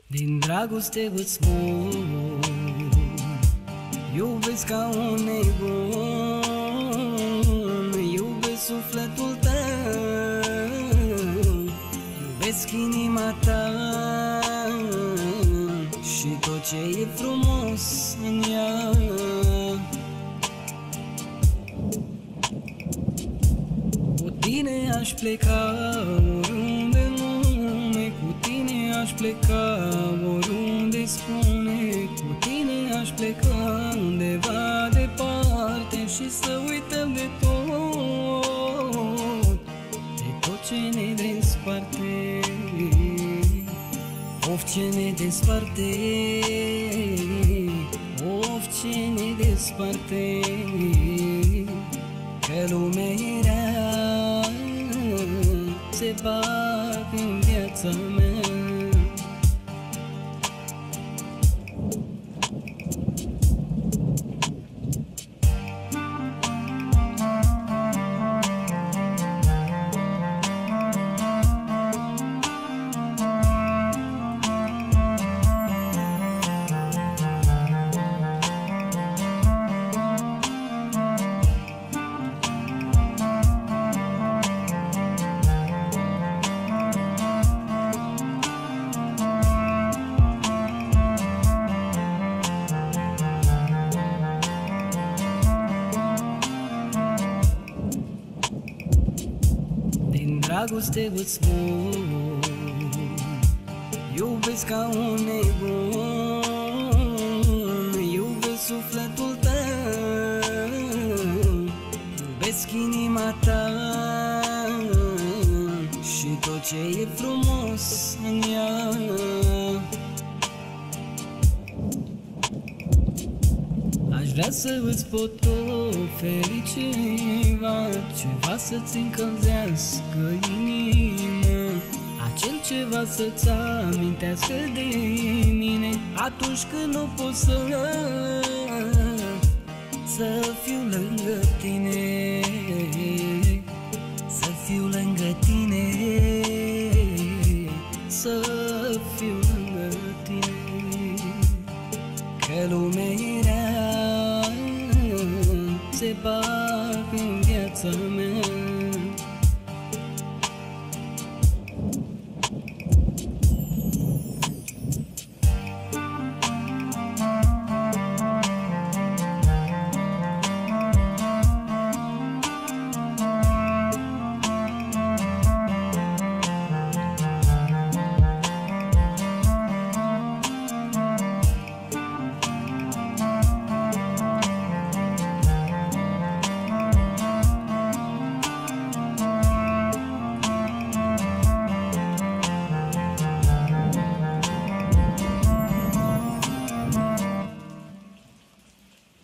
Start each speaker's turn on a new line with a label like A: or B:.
A: Din dragoste îți spun, iubesc ca un nebun, iubesc sufletul tău, iubesc inima ta și tot ce e frumos în ea. Cu tine aș pleca oriunde în lume, cu tine aș pleca oriunde spune, cu tine aș pleca undeva departe și să uităm de tot ce ne desparte, of ce ne desparte, of ce ne desparte, că lumea era se bag în viața mea. Din dragoste îți spun, iubesc ca un nebun, iubesc sufletul tău, iubesc inima ta și tot ce e frumos în ea. Aș vrea să îți pot oferi ceva să-ți încălzească inima, acel ceva să-ți amintească de mine atunci când nu pot să fiu lângă tine, să fiu lângă tine, să fiu lângă tine, că lumea era se bag în viața mea.